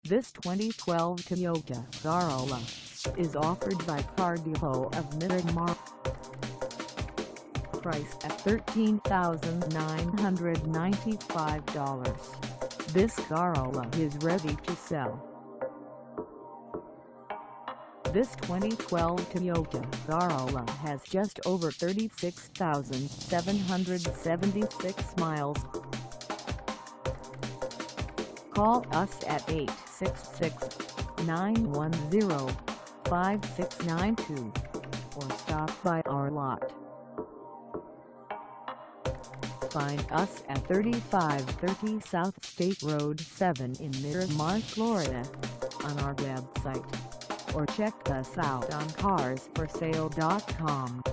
This 2012 Toyota Corolla is offered by Car Depot of Miramar. Price at $13,995. This Corolla is ready to sell. This 2012 Toyota Corolla has just over 36,776 miles. Call us at 866-910-5692 or stop by our lot. Find us at 3530 South State Road 7 in Miramar, Florida, on our website, or check us out on carsforsale.com.